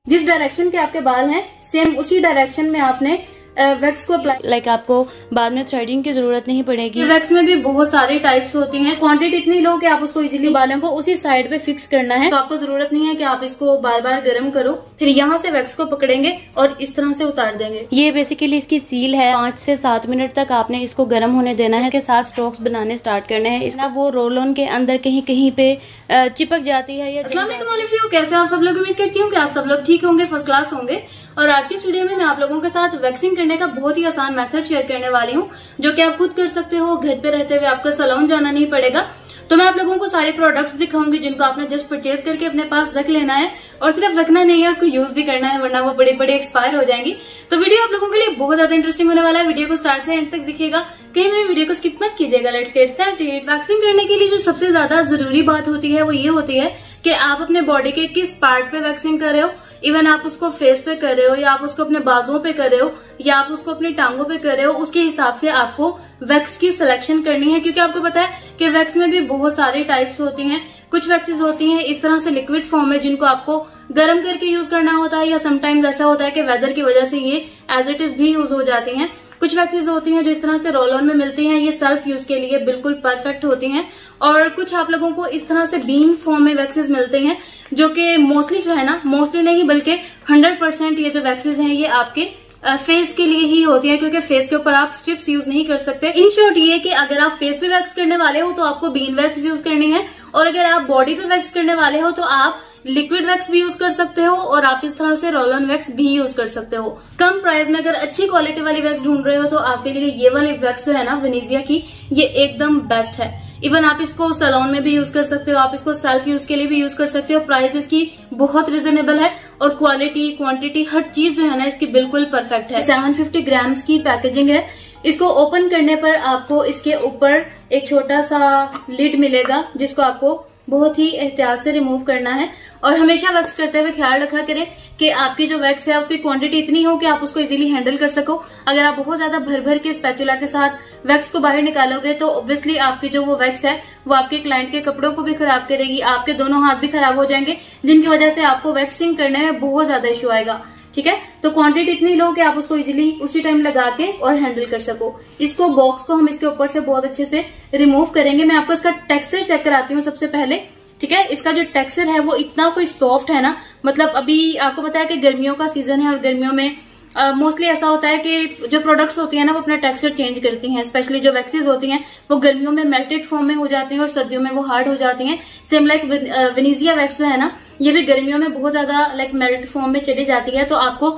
जिस डायरेक्शन के आपके बाल हैं सेम उसी डायरेक्शन में आपने वैक्स को अप्लाई, लाइक आपको बाद में थ्रेडिंग की जरूरत नहीं पड़ेगी। वैक्स में भी बहुत सारी टाइप्स होती हैं, क्वांटिटी इतनी लो कि आप उसको इजीली बालों को उसी साइड पे फिक्स करना है। तो आपको जरूरत नहीं है कि आप इसको बार बार गर्म करो, फिर यहाँ से वैक्स को पकड़ेंगे और इस तरह से उतार देंगे। ये बेसिकली इसकी सील है। 5 से 7 मिनट तक आपने इसको गर्म होने देना है। इसके साथ स्ट्रोक्स बनाने स्टार्ट करने हैं। इसका वो रोल ऑन के अंदर कहीं कहीं पे चिपक जाती है। अस्सलाम वालेकुम, कैसे आप सब लोग? उम्मीद करती हूँ कि आप सब लोग ठीक होंगे, फर्स्ट क्लास होंगे। और आज की इस वीडियो में मैं आप लोगों के साथ वैक्सिंग करने का बहुत ही आसान मेथड शेयर करने वाली हूँ, जो कि आप खुद कर सकते हो। घर पे रहते हुए आपको सैलून जाना नहीं पड़ेगा। तो मैं आप लोगों को सारे प्रोडक्ट्स दिखाऊंगी जिनको आपने जस्ट परचेज करके अपने पास रख लेना है, और सिर्फ रखना नहीं है, उसको यूज भी करना है, वरना वो बड़े बड़े एक्सपायर हो जाएंगी। तो वीडियो आप लोगों के लिए बहुत ज्यादा इंटरेस्टिंग होने वाला है। वीडियो को स्टार्ट से एंड तक दिखेगा, कहीं मेरे वीडियो को स्किप मत कीजिएगा। Let's get started. वैक्सिंग करने के लिए जो सबसे ज्यादा जरूरी बात होती है वो ये होती है कि आप अपने बॉडी के किस पार्ट पे वैक्सिंग कर रहे हो। इवन आप उसको फेस पे कर रहे हो, या आप उसको अपने बाजुओं पे कर रहे हो, या आप उसको अपनी टांगों पे कर रहे हो, उसके हिसाब से आपको वैक्स की सिलेक्शन करनी है। क्योंकि आपको पता है कि वैक्स में भी बहुत सारी टाइप्स होती हैं। कुछ वैक्सेस होती हैं इस तरह से लिक्विड फॉर्म में, जिनको आपको गर्म करके यूज करना होता है, या समटाइम्स ऐसा होता है कि वेदर की वजह से ये एज इट इज भी यूज हो जाती हैं। कुछ वैक्सेस होती हैं जो इस तरह से रोल ऑन में मिलती हैं, ये सेल्फ यूज के लिए बिल्कुल परफेक्ट होती हैं। और कुछ आप लोगों को इस तरह से बीन फॉर्म में वैक्सेस मिलते हैं, जो कि मोस्टली जो है ना, मोस्टली नहीं बल्कि 100% ये जो वैक्सेस हैं ये आपके फेस के लिए ही होती है, क्योंकि फेस के ऊपर आप स्ट्रिप्स यूज नहीं कर सकते। इन शॉर्ट ये कि अगर आप फेस पे वैक्स करने वाले हो तो आपको बीन वैक्स यूज करनी है, और अगर आप बॉडी पे वैक्स करने वाले हो तो आप लिक्विड वैक्स भी यूज कर सकते हो, और आप इस तरह से रोल ऑन वैक्स भी यूज कर सकते हो। कम प्राइस में अगर अच्छी क्वालिटी वाली वैक्स ढूंढ रहे हो तो आपके लिए ये वाली वैक्स जो है ना वेनेजिया की, ये एकदम बेस्ट है। इवन आप इसको सैलून में भी यूज कर सकते हो, आप इसको सेल्फ यूज के लिए भी यूज कर सकते हो। प्राइस इसकी बहुत रिजनेबल है, और क्वालिटी, क्वांटिटी, हर चीज जो है ना इसकी बिल्कुल परफेक्ट है। 750 ग्राम्स की पैकेजिंग है। इसको ओपन करने पर आपको इसके ऊपर एक छोटा सा लिड मिलेगा, जिसको आपको बहुत ही एहतियात से रिमूव करना है। और हमेशा वैक्स करते हुए ख्याल रखा करें कि आपकी जो वैक्स है उसकी क्वांटिटी इतनी हो कि आप उसको इजीली हैंडल कर सको। अगर आप बहुत ज्यादा भर भर के स्पैचुला के साथ वैक्स को बाहर निकालोगे तो ऑब्वियसली आपकी जो वो वैक्स है वो आपके क्लाइंट के कपड़ों को भी खराब करेगी, आपके दोनों हाथ भी खराब हो जाएंगे, जिनकी वजह से आपको वैक्सिंग करने में बहुत ज्यादा इशू आएगा। ठीक है, तो क्वांटिटी इतनी लो कि आप उसको इजीली उसी टाइम लगा के और हैंडल कर सको। इसको बॉक्स को हम इसके ऊपर से बहुत अच्छे से रिमूव करेंगे। मैं आपको इसका टेक्सचर चेक कराती हूँ सबसे पहले। ठीक है, इसका जो टेक्सचर है वो इतना कोई सॉफ्ट है ना, मतलब अभी आपको पता है कि गर्मियों का सीजन है, और गर्मियों में मोस्टली ऐसा होता है कि जो प्रोडक्ट्स होती है ना वो अपना टेक्सचर चेंज करती हैं। स्पेशली जो वैक्सेस होती हैं वो गर्मियों में मेल्टेड फॉर्म में हो जाती हैं, और सर्दियों में वो हार्ड हो जाती हैं। सेम लाइक वेनेजिया वैक्स जो है ना, ये भी गर्मियों में बहुत ज्यादा लाइक मेल्ट फॉर्म में चली जाती है। तो आपको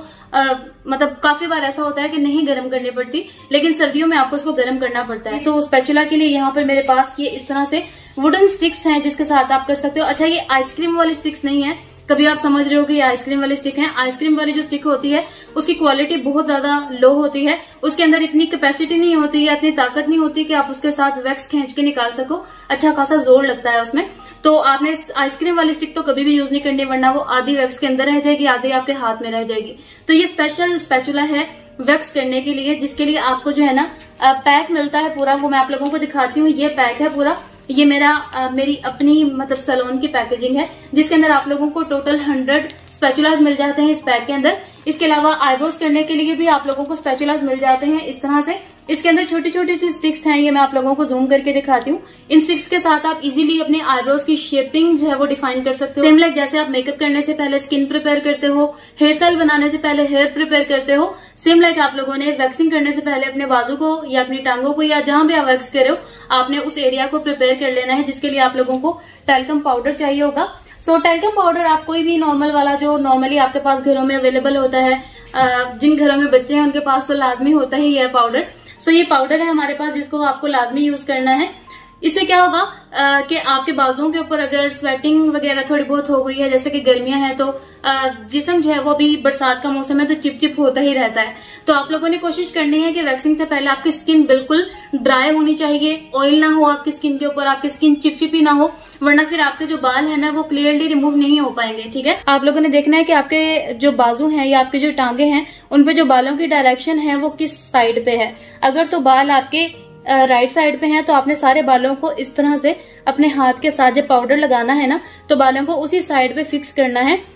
मतलब काफी बार ऐसा होता है कि नहीं गर्म करनी पड़ती, लेकिन सर्दियों में आपको इसको गर्म करना पड़ता है। तो स्पैचुला के लिए यहाँ पर मेरे पास ये इस तरह से वुडन स्टिक्स हैं, जिसके साथ आप कर सकते हो। अच्छा, ये आइसक्रीम वाली स्टिक्स नहीं है। कभी आप समझ रहे हो कि ये आइसक्रीम वाली स्टिक है। आइसक्रीम वाली जो स्टिक होती है उसकी क्वालिटी बहुत ज्यादा लो होती है, उसके अंदर इतनी कैपेसिटी नहीं होती है, इतनी ताकत नहीं होती कि आप उसके साथ वैक्स खींच के निकाल सको। अच्छा खासा जोर लगता है उसमें। तो आपने आइसक्रीम वाली स्टिक तो कभी भी यूज नहीं करनी, वरना वो आधी वैक्स के अंदर रह जाएगी, आधी आपके हाथ में रह जाएगी। तो ये स्पेशल स्पैचुला है वैक्स करने के लिए, जिसके लिए आपको जो है ना पैक मिलता है पूरा। वो मैं आप लोगों को दिखाती हूँ। ये पैक है पूरा, ये मेरी अपनी मतलब सैलून की पैकेजिंग है, जिसके अंदर आप लोगों को टोटल 100 स्पैचुलास मिल जाते हैं इस पैक के अंदर। इसके अलावा आईब्रोज करने के लिए भी आप लोगों को स्पैचुलास मिल जाते हैं इस तरह से। इसके अंदर छोटी छोटी सी स्टिक्स हैं, ये मैं आप लोगों को जूम करके दिखाती हूँ। इन स्टिक्स के साथ आप इजीली अपने आईब्रोज की शेपिंग जो है वो डिफाइन कर सकते हो। सेम लाइक जैसे आप मेकअप करने से पहले स्किन प्रिपेयर करते हो, हेयर स्टाइल बनाने से पहले हेयर प्रिपेयर करते हो, सेम लाइक आप लोगों ने वैक्सिंग करने से पहले अपने बाजू को या अपनी टांगों को या जहां भी आप वैक्स कर रहे हो, आपने उस एरिया को प्रिपेयर कर लेना है, जिसके लिए आप लोगों को टैल्कम पाउडर चाहिए होगा। सो टैल्कम पाउडर आप कोई भी नॉर्मल वाला जो नॉर्मली आपके पास घरों में अवेलेबल होता है, जिन घरों में बच्चे हैं उनके पास तो लाजमी होता ही है पाउडर। सो ये पाउडर है हमारे पास, जिसको आपको लाजमी यूज करना है। इससे क्या होगा कि आपके बाजुओं के ऊपर अगर स्वेटिंग वगैरह थोड़ी बहुत हो गई है, जैसे कि गर्मियां हैं, तो जिस्म जो है वो भी बरसात का मौसम है तो चिपचिप होता ही रहता है। तो आप लोगों ने कोशिश करनी है कि वैक्सिंग से पहले आपकी स्किन बिल्कुल ड्राई होनी चाहिए, ऑयल ना हो आपकी स्किन के ऊपर, आपकी स्किन चिपचिपी ना हो, वरना फिर आपके जो बाल है ना वो क्लियरली रिमूव नहीं हो पाएंगे। ठीक है, आप लोगों ने देखना है कि आपके जो बाजू हैं या आपके जो टांगे हैं उन पे जो बालों की डायरेक्शन है वो किस साइड पे है। अगर तो बाल आपके राइट साइड पे हैं तो आपने सारे बालों को इस तरह से अपने हाथ के साथ जब पाउडर लगाना है ना तो बालों को उसी साइड पे फिक्स करना है,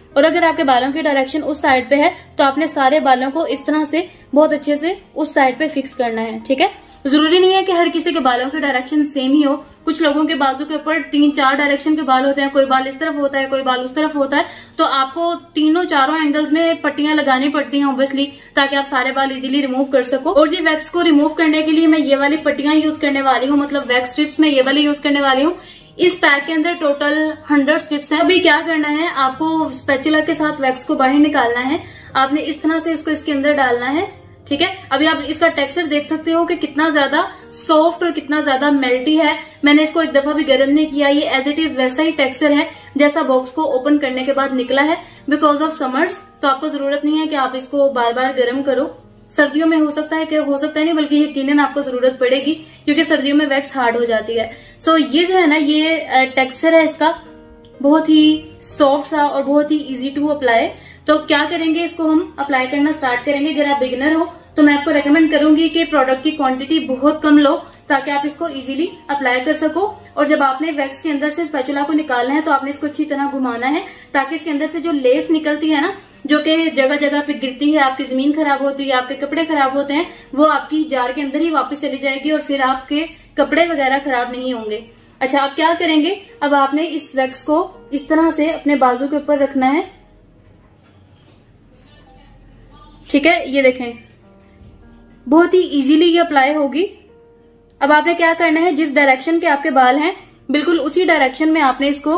और अगर आपके बालों की डायरेक्शन उस साइड पे है तो आपने सारे बालों को इस तरह से बहुत अच्छे से उस साइड पे फिक्स करना है। ठीक है, जरूरी नहीं है कि हर किसी के बालों की डायरेक्शन सेम ही हो। कुछ लोगों के बाजू के ऊपर 3-4 डायरेक्शन के बाल होते हैं, कोई बाल इस तरफ होता है, कोई बाल उस तरफ होता है, तो आपको तीनों चारों एंगल्स में पट्टियां लगानी पड़ती हैं ऑब्वियसली, ताकि आप सारे बाल इजीली रिमूव कर सको। और जी वैक्स को रिमूव करने के लिए मैं ये वाली पट्टियां यूज करने वाली हूँ, मतलब वैक्स स्ट्रिप्स में ये वाली यूज करने वाली हूँ। इस पैक के अंदर टोटल 100 स्ट्रिप्स हैं। अभी क्या करना है, आपको स्पैचुला के साथ वैक्स को बाहर निकालना है। आपने इस तरह से इसको इसके अंदर डालना है। ठीक है, अभी आप इसका टेक्सचर देख सकते हो कि कितना ज्यादा सॉफ्ट और कितना ज्यादा मेल्टी है। मैंने इसको एक दफा भी गर्म नहीं किया, ये एज इट इज वैसा ही टेक्सचर है जैसा बॉक्स को ओपन करने के बाद निकला है। बिकॉज ऑफ समर्स तो आपको जरूरत नहीं है कि आप इसको बार बार गर्म करो। सर्दियों में हो सकता है नहीं, बल्कि यकीनन आपको जरूरत पड़ेगी, क्योंकि सर्दियों में वैक्स हार्ड हो जाती है। सो ये जो है ना, ये टेक्सचर है इसका बहुत ही सॉफ्ट सा और बहुत ही इजी टू अप्लाई। तो क्या करेंगे, इसको हम अप्लाई करना स्टार्ट करेंगे। अगर आप बिगिनर हो तो मैं आपको रेकमेंड करूंगी कि प्रोडक्ट की क्वांटिटी बहुत कम लो, ताकि आप इसको इजीली अप्लाई कर सको। और जब आपने वैक्स के अंदर से स्पैचुला को निकालना है तो आपने इसको अच्छी तरह घुमाना है, ताकि इसके अंदर से जो लेस निकलती है ना, जो कि जगह जगह पे गिरती है, आपकी जमीन खराब होती है, आपके कपड़े खराब होते हैं, वो आपकी जार के अंदर ही वापस चली जाएगी और फिर आपके कपड़े वगैरह खराब नहीं होंगे। अच्छा, अब क्या करेंगे, अब आपने इस वैक्स को इस तरह से अपने बाजू के ऊपर रखना है। ठीक है, ये देखें बहुत ही इजीली ये अप्लाई होगी। अब आपने क्या करना है, जिस डायरेक्शन के आपके बाल हैं बिल्कुल उसी डायरेक्शन में आपने इसको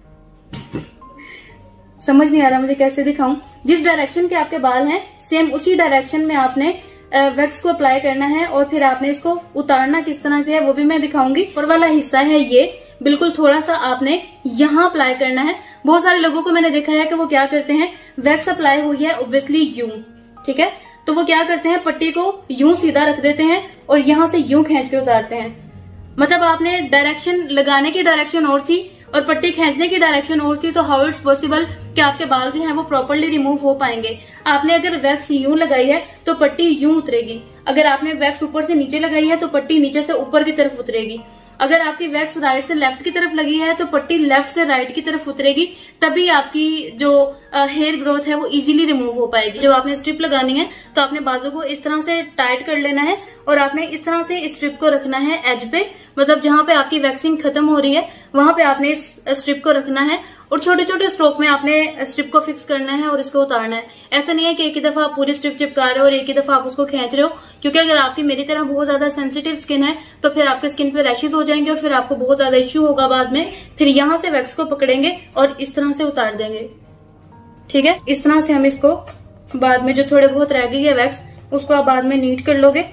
समझ नहीं आ रहा मुझे कैसे दिखाऊं, जिस डायरेक्शन के आपके बाल हैं सेम उसी डायरेक्शन में आपने वैक्स को अप्लाई करना है। और फिर आपने इसको उतारना किस तरह से है वो भी मैं दिखाऊंगी। ऊपर वाला हिस्सा है ये बिल्कुल थोड़ा सा आपने यहाँ अप्लाई करना है। बहुत सारे लोगों को मैंने देखा है कि वो क्या करते हैं, वैक्स अप्लाई हुई है ऑब्वियसली यूं, ठीक है, तो वो क्या करते हैं, पट्टी को यूं सीधा रख देते हैं और यहाँ से यूं खींच के उतारते हैं। मतलब आपने डायरेक्शन लगाने की डायरेक्शन और थी और पट्टी खींचने की डायरेक्शन और थी, तो हाउ इट्स पॉसिबल कि आपके बाल जो हैं वो प्रॉपर्ली रिमूव हो पाएंगे। आपने अगर वैक्स यूं लगाई है तो पट्टी यूं उतरेगी, अगर आपने वैक्स ऊपर से नीचे लगाई है तो पट्टी नीचे से ऊपर की तरफ उतरेगी। अगर आपकी वैक्स राइट से लेफ्ट की तरफ लगी है तो पट्टी लेफ्ट से राइट की तरफ उतरेगी, तभी आपकी जो हेयर ग्रोथ है वो इजीली रिमूव हो पाएगी। जब आपने स्ट्रिप लगानी है तो आपने बाजू को इस तरह से टाइट कर लेना है और आपने इस तरह से स्ट्रिप को रखना है एज पे, मतलब जहां पे आपकी वैक्सिंग खत्म हो रही है वहां पे आपने इस स्ट्रिप को रखना है और छोटे छोटे स्ट्रोक में आपने स्ट्रिप को फिक्स करना है और इसको उतारना है। ऐसा नहीं है कि एक ही दफा आप पूरी स्ट्रिप चिपका रहे हो और एक ही दफा आप उसको खींच रहे हो, क्योंकि अगर आपकी मेरी तरह बहुत ज्यादा सेंसिटिव स्किन है तो फिर आपके स्किन पे रैशेज हो जाएंगे और फिर आपको बहुत ज्यादा इश्यू होगा बाद में। फिर यहाँ से वैक्स को पकड़ेंगे और इस तरह से उतार देंगे। ठीक है, इस तरह से हम इसको बाद में जो थोड़े बहुत रह गई है वैक्स उसको आप बाद में नीट कर लोगे।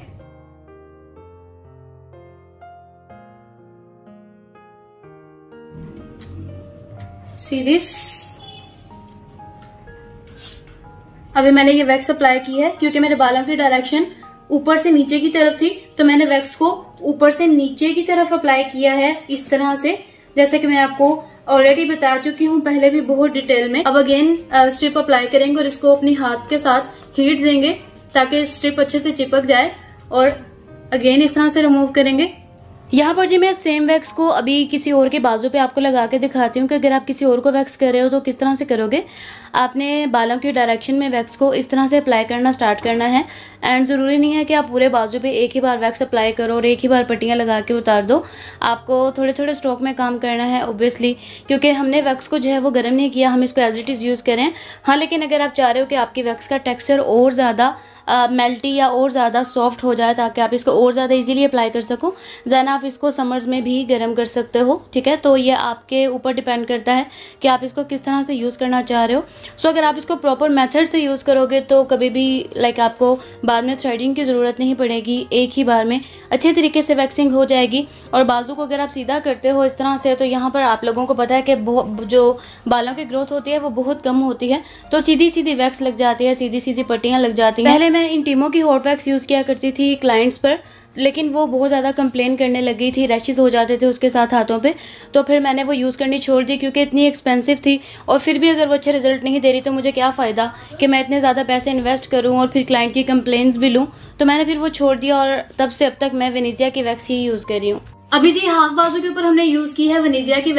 See this? अभी मैंने ये वैक्स अप्लाई की है क्योंकि मेरे बालों की डायरेक्शन ऊपर से नीचे की तरफ थी, तो मैंने वैक्स को ऊपर से नीचे की तरफ अप्लाई किया है इस तरह से, जैसे कि मैं आपको ऑलरेडी बता चुकी हूँ पहले भी बहुत डिटेल में। अब अगेन स्ट्रिप अप्लाई करेंगे और इसको अपनी हाथ के साथ हीट देंगे ताकि स्ट्रिप अच्छे से चिपक जाए और अगेन इस तरह से रिमूव करेंगे। यहाँ पर जी मैं सेम वैक्स को अभी किसी और के बाजू पे आपको लगा के दिखाती हूँ कि अगर आप किसी और को वैक्स कर रहे हो तो किस तरह से करोगे। आपने बालों की डायरेक्शन में वैक्स को इस तरह से अप्लाई करना स्टार्ट करना है एंड ज़रूरी नहीं है कि आप पूरे बाजू पे एक ही बार वैक्स अप्लाई करो और एक ही बार पट्टियाँ लगा के उतार दो। आपको थोड़े थोड़े स्ट्रोक में काम करना है ऑब्वियसली, क्योंकि हमने वैक्स को जो है वो गर्म नहीं किया, हम इसको एज इट इज़ यूज़ करें। हाँ, लेकिन अगर आप चाह रहे हो कि आपकी वैक्स का टेक्सचर और ज़्यादा मेल्टी या और ज़्यादा सॉफ्ट हो जाए ताकि आप इसको और ज़्यादा इजीली अप्लाई कर सको, दैन आप इसको समर्स में भी गर्म कर सकते हो। ठीक है, तो ये आपके ऊपर डिपेंड करता है कि आप इसको किस तरह से यूज़ करना चाह रहे हो। सो अगर आप इसको प्रॉपर मेथड से यूज़ करोगे तो कभी भी आपको बाद में थ्रेडिंग की ज़रूरत नहीं पड़ेगी, एक ही बार में अच्छे तरीके से वैक्सिंग हो जाएगी। और बाजू को अगर आप सीधा करते हो इस तरह से, तो यहाँ पर आप लोगों को पता है कि जो बालों की ग्रोथ होती है वो बहुत कम होती है, तो सीधी सीधी वैक्स लग जाती है, सीधी सीधी पट्टियाँ लग जाती हैं। पहले मैं इंटीमो की हॉट वैक्स यूज़ किया करती थी क्लाइंट्स पर, लेकिन वो बहुत ज़्यादा कंप्लेन करने लगी थी, रैशेस हो जाते थे उसके साथ हाथों पे, तो फिर मैंने वो यूज़ करनी छोड़ दी क्योंकि इतनी एक्सपेंसिव थी और फिर भी अगर वो अच्छे रिजल्ट नहीं दे रही तो मुझे क्या फ़ायदा कि मैं इतने ज़्यादा पैसे इन्वेस्ट करूँ और फिर क्लाइंट की कंप्लेंट्स भी लूँ। तो मैंने फिर वो छोड़ दिया और तब से अब तक मैं वेनेजिया की वैक्स ही यूज़ कर रही हूँ। अभी जी हाफ बाजू के ऊपर हमने यूज़ की है वेनेजिया की वैक्स।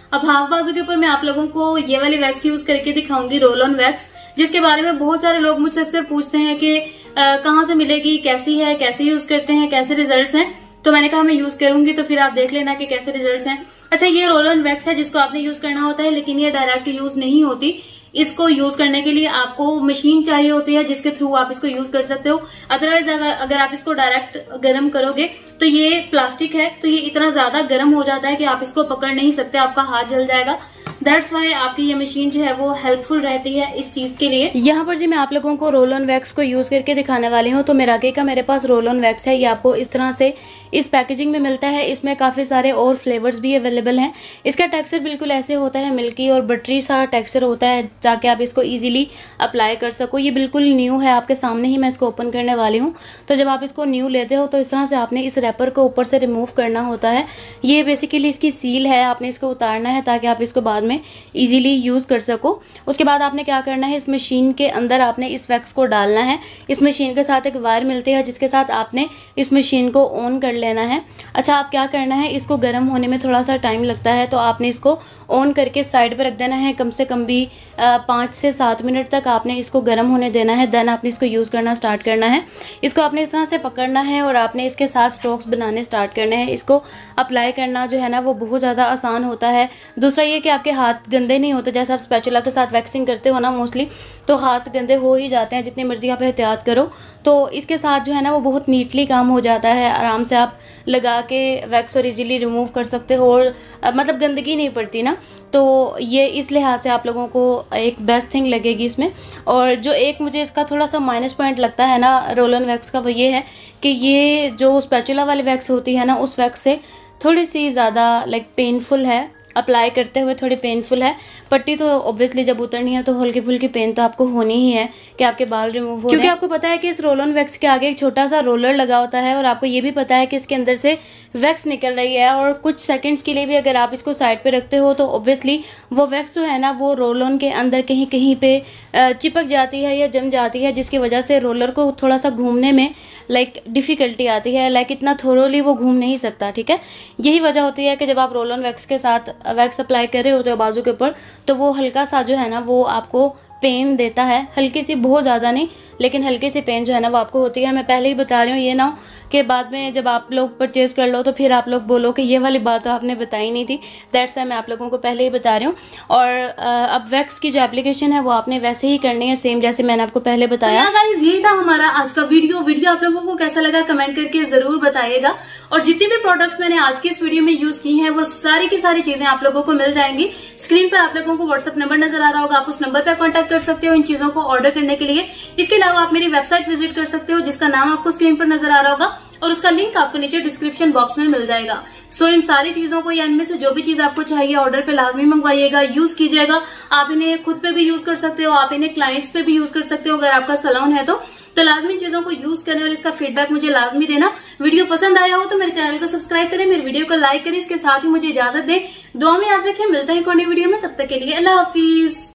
अब हाफ बाजू के ऊपर मैं आप लोगों को ये वाली वैक्स यूज करके दिखाऊंगी, रोल ऑन वैक्स, जिसके बारे में बहुत सारे लोग मुझसे अक्सर पूछते हैं कि कहाँ से मिलेगी, कैसी है, कैसे यूज करते हैं, कैसे रिजल्ट्स हैं। तो मैंने कहा मैं यूज करूंगी, तो फिर आप देख लेना कि कैसे रिजल्ट्स हैं। अच्छा, ये रोल ऑन वैक्स है जिसको आपने यूज करना होता है, लेकिन ये डायरेक्ट यूज नहीं होती। इसको यूज करने के लिए आपको मशीन चाहिए होती है जिसके थ्रू आप इसको यूज कर सकते हो। अदरवाइज अगर आप इसको डायरेक्ट गर्म करोगे तो ये प्लास्टिक है, तो ये इतना ज्यादा गर्म हो जाता है कि आप इसको पकड़ नहीं सकते, आपका हाथ जल जाएगा। दैट्स वाई आपकी ये मशीन जो है वो हेल्पफुल रहती है इस चीज के लिए। यहाँ पर जी मैं आप लोगों को रोल ऑन वैक्स को यूज करके दिखाने वाली हूँ। तो मिराके का मेरे पास रोल ऑन वैक्स है, ये आपको इस तरह से इस पैकेजिंग में मिलता है। इसमें काफी सारे और फ्लेवर्स भी अवेलेबल हैं। इसका टेक्सचर बिल्कुल ऐसे होता है, मिल्की और बटरी सा टेक्सचर होता है, ताकि आप इसको इजीली अप्लाई कर सको। ये बिल्कुल न्यू है, आपके सामने ही मैं इसको ओपन करने वाली हूँ। तो जब आप इसको न्यू लेते हो तो इस तरह से आपने इस रैपर को ऊपर से रिमूव करना होता है। ये बेसिकली इसकी सील है, आपने इसको उतारना है ताकि आप इसको बाद में इजीली यूज कर सको। उसके बाद आपने क्या करना है, इस मशीन के अंदर आपने इस वैक्स को डालना है। इस मशीन के साथ एक वायर मिलती है जिसके साथ आपने इस मशीन को ऑन कर लेना है। अच्छा, आप क्या करना है, इसको गर्म होने में थोड़ा सा टाइम लगता है, तो आपने इसको ऑन करके साइड पर रख देना है। कम से कम भी 5 से 7 मिनट तक आपने इसको गर्म होने देना है। देन आपने इसको यूज़ करना स्टार्ट करना है। इसको आपने इस तरह से पकड़ना है और आपने इसके साथ स्ट्रोक्स बनाने स्टार्ट करने हैं। इसको अप्लाई करना जो है ना वो बहुत ज़्यादा आसान होता है। दूसरा ये कि आपके हाथ गंदे नहीं होते। जैसे आप स्पैचुला के साथ वैक्सिंग करते हो ना मोस्टली, तो हाथ गंदे हो ही जाते हैं, जितनी मर्जी आप एहतियात करो। तो इसके साथ जो है ना वो बहुत नीटली काम हो जाता है। आराम से आप लगा के वैक्स और इजीली रिमूव कर सकते हो, और मतलब गंदगी नहीं पड़ती ना। तो ये इस लिहाज से आप लोगों को एक बेस्ट थिंग लगेगी इसमें। और जो एक मुझे इसका थोड़ा सा माइनस पॉइंट लगता है ना रोल ऑन वैक्स का, वो ये है कि ये जो स्पैचुला वाली वैक्स होती है ना, उस वैक्स से थोड़ी सी ज़्यादा पेनफुल है, अप्लाई करते हुए थोड़ी पेनफुल है। पट्टी तो ऑब्वियसली जब उतरनी है तो हल्की फुल्की पेन तो आपको होनी ही है कि आपके बाल रिमूव हो, क्योंकि आपको पता है कि इस रोल ऑन वैक्स के आगे एक छोटा सा रोलर लगा होता है, और आपको ये भी पता है कि इसके अंदर से वैक्स निकल रही है। और कुछ सेकंड्स के लिए भी अगर आप इसको साइड पे रखते हो तो ऑब्वियसली वो वैक्स जो है ना वो रोल ऑन के अंदर कहीं कहीं पे चिपक जाती है या जम जाती है, जिसकी वजह से रोलर को थोड़ा सा घूमने में डिफ़िकल्टी आती है। इतना थोरोली वो घूम नहीं सकता, ठीक है। यही वजह होती है कि जब आप रोल ऑन वैक्स के साथ वैक्स अप्लाई कर रहे होते हो बाजू के ऊपर, तो वो हल्का सा जो है ना वो आपको पेन देता है, हल्की सी, बहुत ज़्यादा नहीं, लेकिन हल्की सी पेन जो है ना वो आपको होती है। मैं पहले ही बता रही हूँ, ये ना हो कि बाद में जब आप लोग परचेज़ कर लो तो फिर आप लोग बोलो कि ये वाली बात तो आपने बताई नहीं थी। दैट्स वाई मैं आप लोगों को पहले ही बता रही हूँ। और अब वैक्स की जो एप्लीकेशन है वो आपने वैसे ही करनी है, सेम जैसे मैंने आपको पहले बताया। गाइस, यही था हमारा आज का वीडियो आप लोगों को कैसा लगा कमेंट करके जरूर बताइएगा। और जितनी भी प्रोडक्ट्स मैंने आज की इस वीडियो में यूज की हैं वो सारी की सारी चीजें आप लोगों को मिल जाएंगी। स्क्रीन पर आप लोगों को व्हाट्सएप नंबर नजर आ रहा होगा, आप उस नंबर पर कॉन्टैक्ट कर सकते हो इन चीजों को ऑर्डर करने के लिए। इसके अलावा आप मेरी वेबसाइट विजिट कर सकते हो जिसका नाम आपको स्क्रीन पर नजर आ रहा होगा, और उसका लिंक आपको नीचे डिस्क्रिप्शन बॉक्स में मिल जाएगा। सो इन सारी चीजों को या इनमें से जो भी चीज आपको चाहिए ऑर्डर पे लाजमी मंगवाइएगा, यूज कीजिएगा। आप इन्हें खुद पे भी यूज कर सकते हो, आप इन्हें क्लाइंट्स पे भी यूज कर सकते हो। अगर आपका सैलून है तो लाजमी चीजों को यूज करें और इसका फीडबैक मुझे लाजमी देना। वीडियो पसंद आया हो तो मेरे चैनल को सब्सक्राइब करें, मेरे वीडियो को लाइक करें, इसके साथ ही मुझे इजाजत दें। दुआ में याद रखें, मिलते हैं एक और नई वीडियो में, तब तक के लिए अल्लाह हाफिज।